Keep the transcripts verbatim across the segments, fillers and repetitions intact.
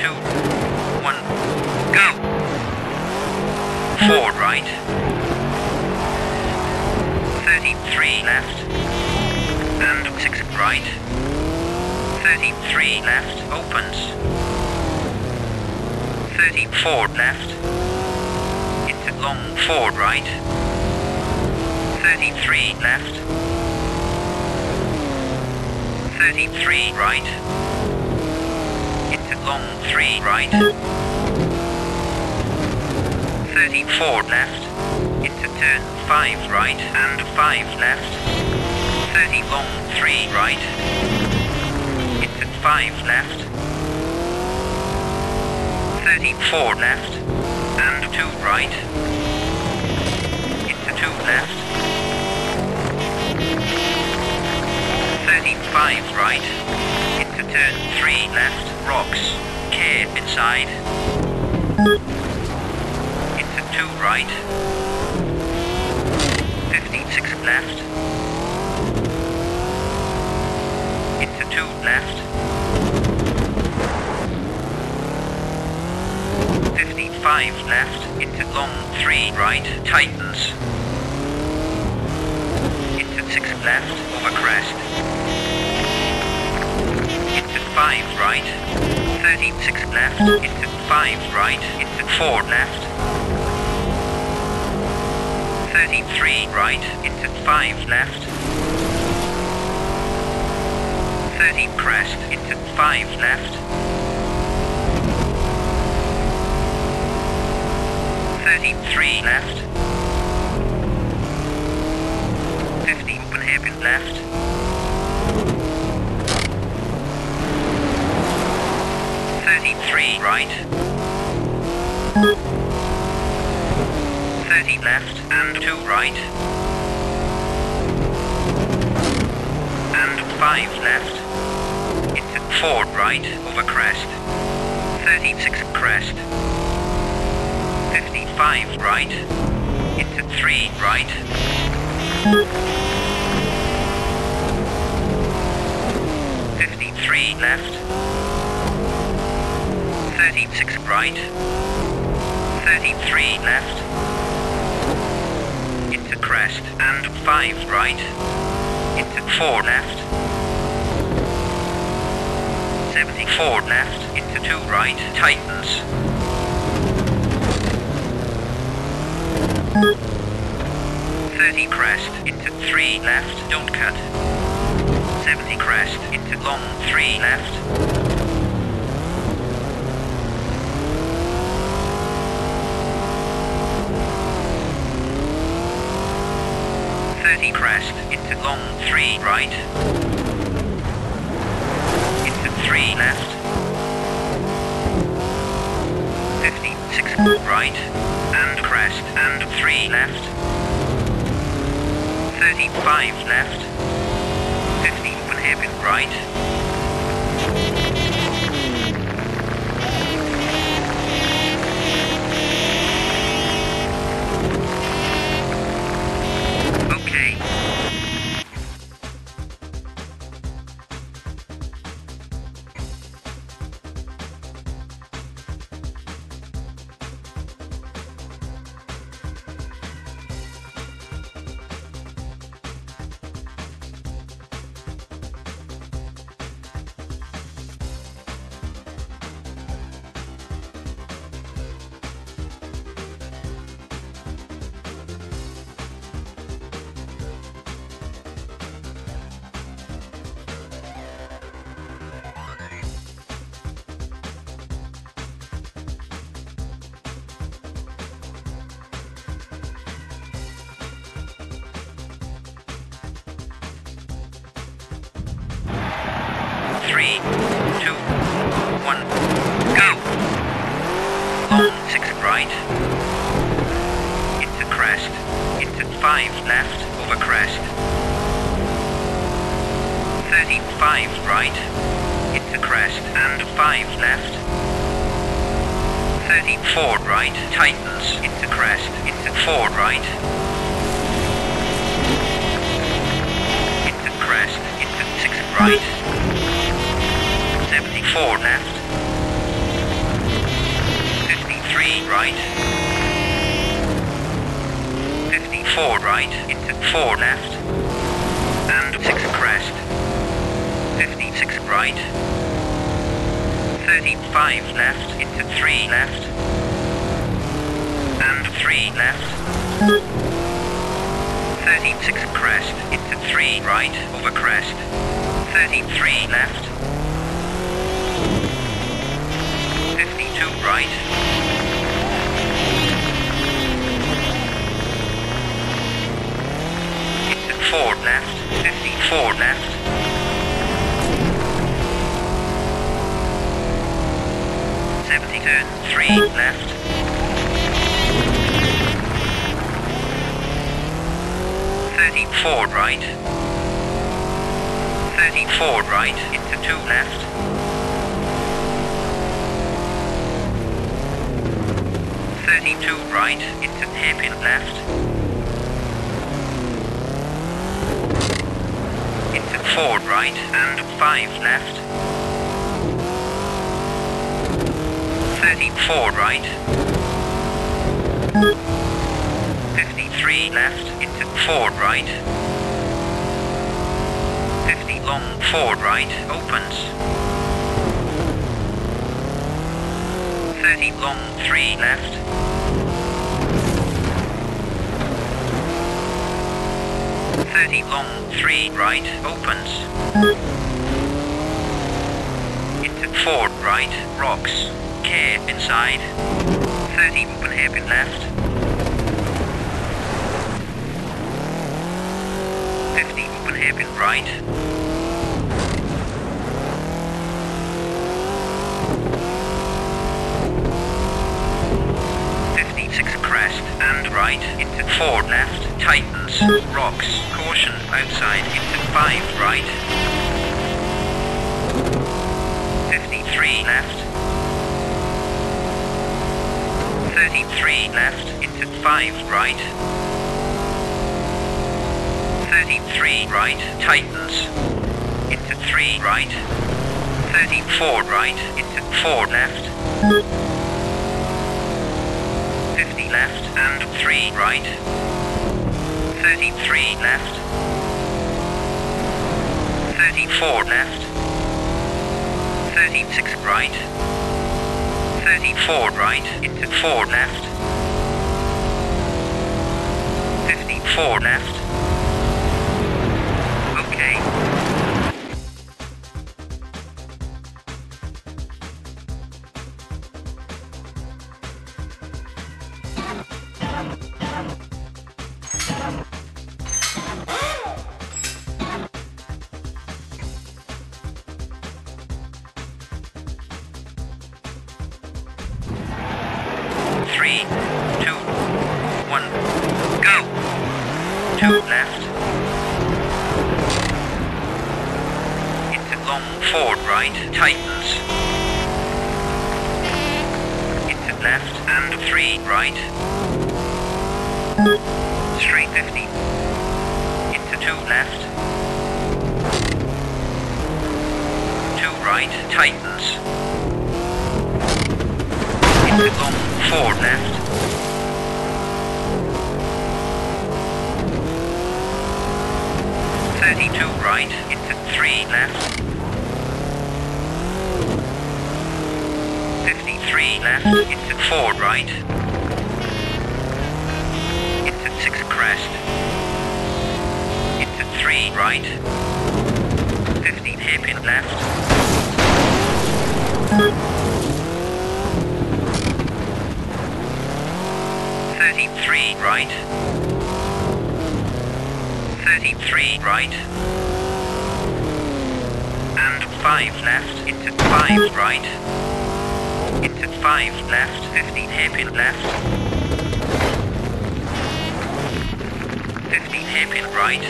two, one, go. Four right. thirty-three left. And six right. thirty-three left, opens. thirty-four left. Into long four right. thirty-three left. thirty-three right. Into long three right. thirty-four left. Into turn five right and five left. thirty long three right. Into five left. thirty-four left and two right. Into two left. thirty-five right. Into turn three left. Rocks. Care inside. Into two right. fifty-six left. Into two left. fifty-five left. Into long three right. Tightens. Into six left. Over crest. Into five right. thirty-six left. Into five right. Into four left. thirty-three right. Into five left. thirty crest. Into five left. thirty-three left. fifty open hairpin left. thirty-three right. thirty left and two right. And five left. Into four right over crest. thirty-six crest. fifty-five right. Into three right. fifty-three left. thirty-six right. thirty-three left. Into crest and five right. Into four left. seventy-four left. Into two right. Tightens. thirty crest. Into three left. Don't cut. seventy crest. Into long three left. thirty crest. Into long three right. Into three left. fifty-six right. And crest. And three left. thirty-five left. fifty open hairpin right. Okay. Three, two, one, go! Long six right. Into crest. Into five left over crest. thirty-five right. Into crest and five left. thirty-four right. Tightens. Into crest. Into four right. Into crest. Into six right. seventy-four left. four right, into four left, and six crest, fifty-six right, thirty-five left, into three left, and three left, thirty-six crest, into three right, over crest, thirty-three left, fifty-two right, into four left, fifty-four left, seventy turn, three left, thirty-four right, thirty-four right, into two left, thirty-two right, into hairpin left, into four right, and five left, thirty-four right, fifty-three left, into four right, fifty long, four right, opens, thirty long, three left, thirty long, three right, opens, into four right, rocks, care inside, thirty open hairpin left, fifty open hairpin right, fifty-six crest and right, into four left, tightens, rocks, caution, outside, into five right, fifty-three left, thirty-three left, into five right, thirty-three right, tightens, into three right, thirty-four right, into four left, fifty left, and three right, thirty-three left, thirty-four left, thirty-six right, thirty-four right, into four left, fifty-four left, okay. Three, two, one, go. Two left. Into long, four right, tightens. Into left and three right. Straight fifty. Into two left. Two right, tightens. Into long, four left. thirty-two right, into three left. fifty-three left, into four right. Into six crest. Into three right. fifteen hairpin left. thirty-three right, thirty-three right, and five left, into five right, into five left, fifteen hairpin left, fifteen hairpin right,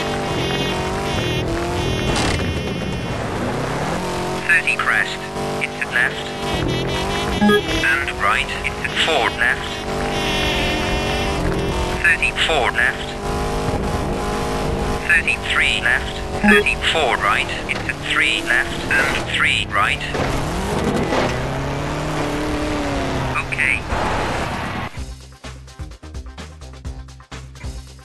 thirty crest, into left, and right, into four left, thirty-four left, thirty-three left, thirty-four right, into three left, and three right. Okay.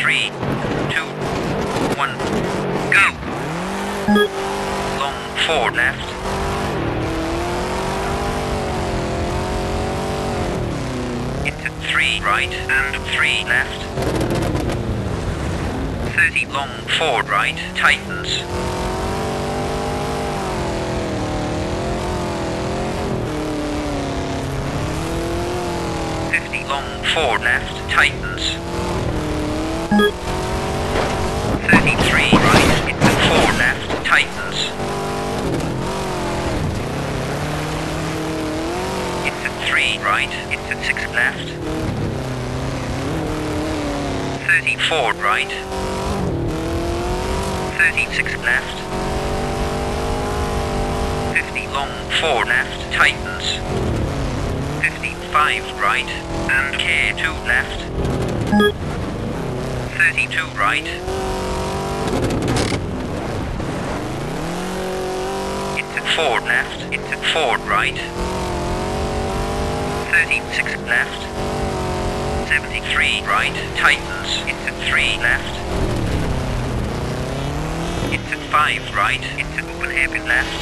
three, two, one, go. Long four left. Into three right and three left. thirty long four right, tightens. fifty long four left, tightens. thirty-three right, into four left, tightens. Into three right, into six left. thirty-four right. thirty-six left. fifty long four left, tightens. fifty-five right, and K two left. thirty-two right. Into four left, into four right. thirty-six left. seventy-three right, tightens. Into three left. Into five right, into open hairpin left.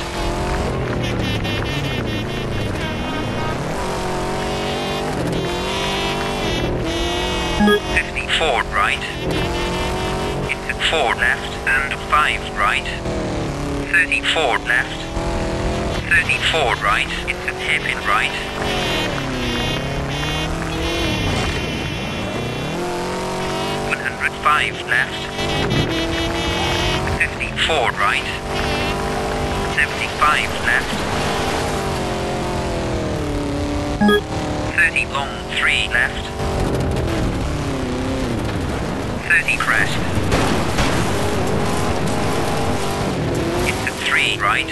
fifty-four right, into four left and five right, thirty-four left, thirty-four right, into hairpin right, one hundred five left, fifty-four right, seventy-five left, thirty long three left, thirty crest, into three right,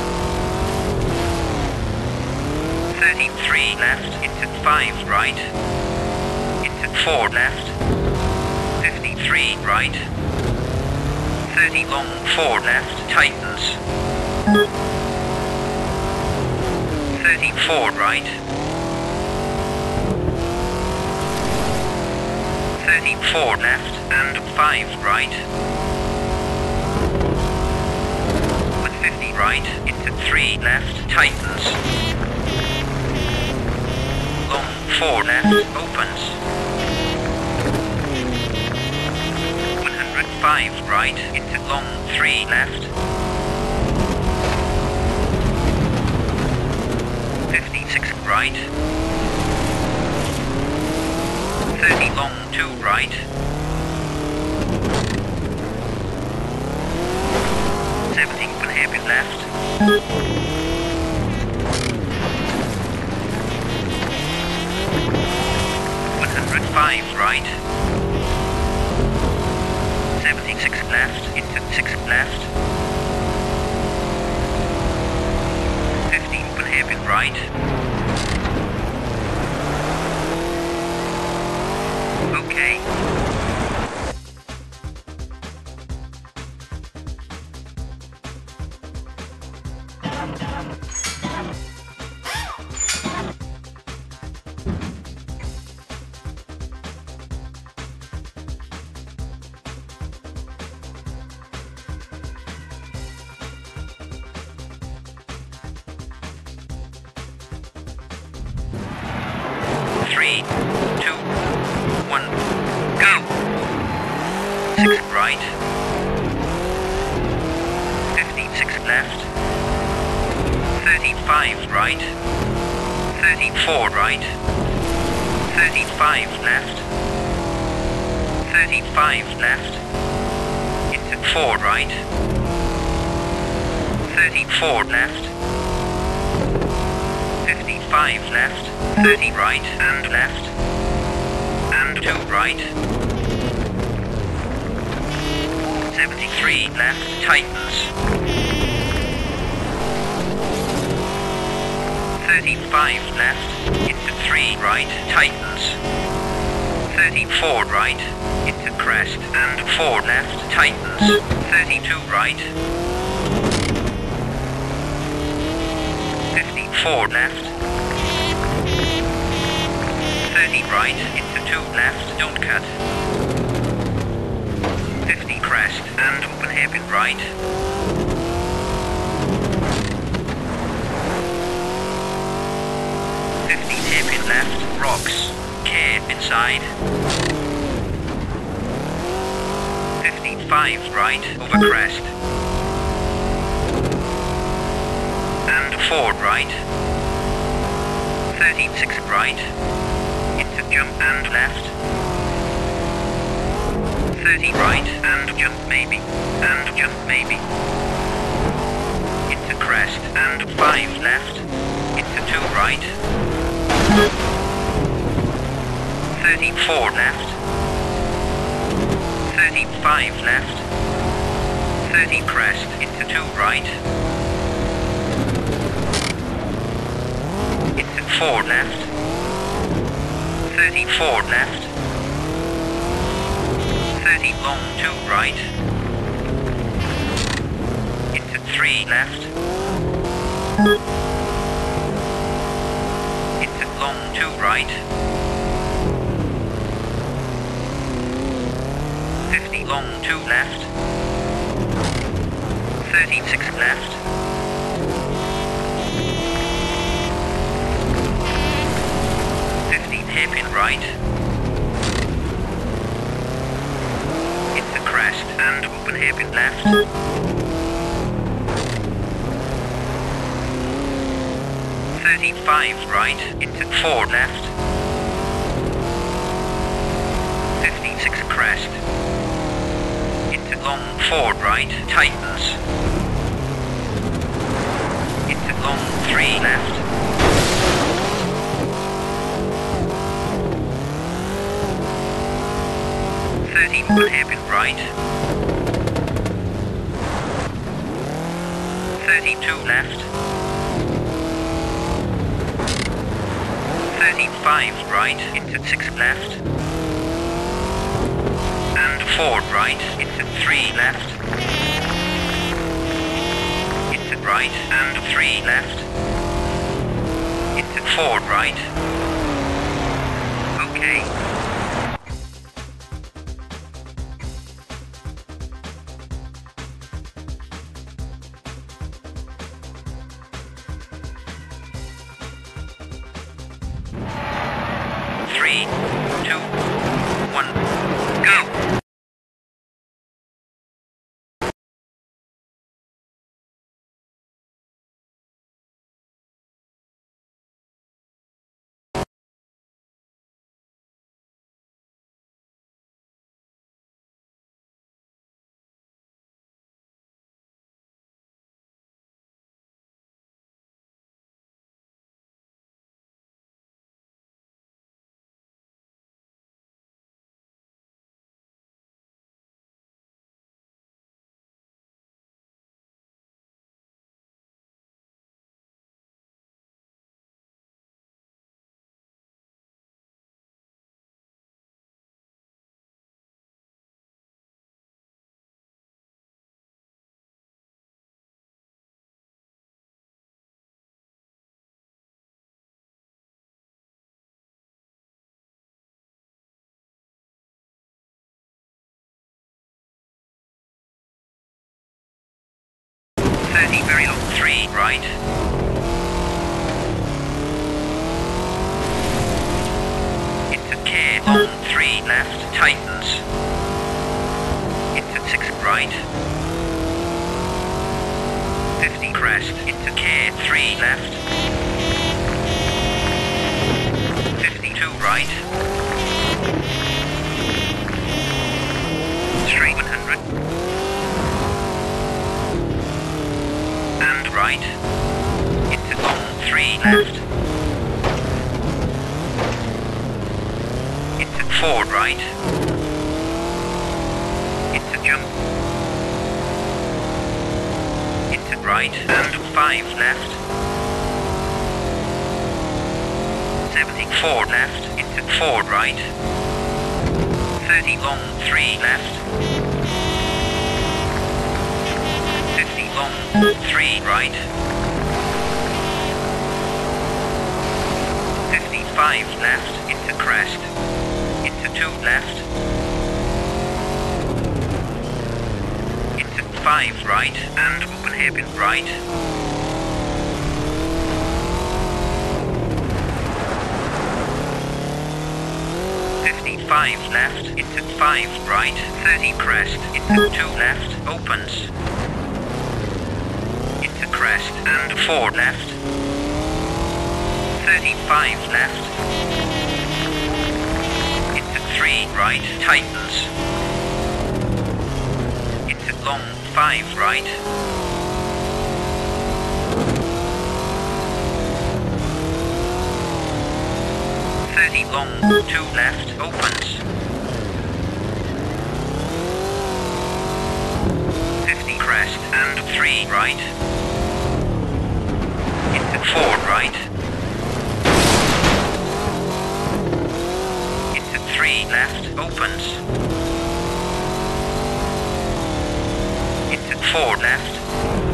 thirty-three left, into five right, into four left, fifty-three right, thirty long four left, tightens, thirty-four right, thirty-four left and five right, one fifty right, into three left, tightens, long four left, opens, one hundred five right, into long three left, fifty-six right, thirty long two right, seventy open hairpin left, one hundred five right, seventy-six left, into six left, fifty open hairpin right, okay. Three, two, one, go. Six right. Fifty-six left. Thirty-five right. Thirty-four right. Thirty-five left. Thirty-five left. Into four right. Thirty-four left. Fifty-five left. Thirty right and left. And two right. Seventy-three left, tightens. Thirty-five left, into three right, tightens. Thirty-four right, into crest, and four left, tightens. Thirty-two right. Fifty-four left. Thirty right, into two left, don't cut. fifty crest and open hairpin right. fifty hairpin left, rocks, care inside. fifty-five right, over crest. And four right. thirty-six right, into jump and left. thirty right and jump maybe, and jump maybe. Into crest and five left, into two right. thirty-four left. thirty-five left. thirty crest into two right. Into four left. thirty-four left. thirty long two right. Into three left. Into long two right. fifty long two left. thirty-six left. fifty hairpin right. Into crest and open hairpin left. thirty-five right into four left. fifty-six crest. Into long four right, tightens. Into long three left. thirty open hairpin right. thirty-two left. thirty-five right into six left. And four right into three left. Into right and three left. Into four right. Okay. Three, two, one, go! thirty very long three right. Into care long three left, tightens. Into six right. fifty crest into care three left. fifty-two right. Straight one hundred. And right. Into long three left. Into four right. Into jump. Into right and five left. seventy-four left into four right. thirty long three left. fifty long three right. fifty-five left into crest. Into two left. five right and open hairpin right. fifty-five left into five right, thirty crest into two left, opens. Into crest and four left. thirty-five left. Into three right, tightens. Into long five right. thirty long, two left, opens. fifty crest and three right. Into four right. Into three left, opens. Into four left.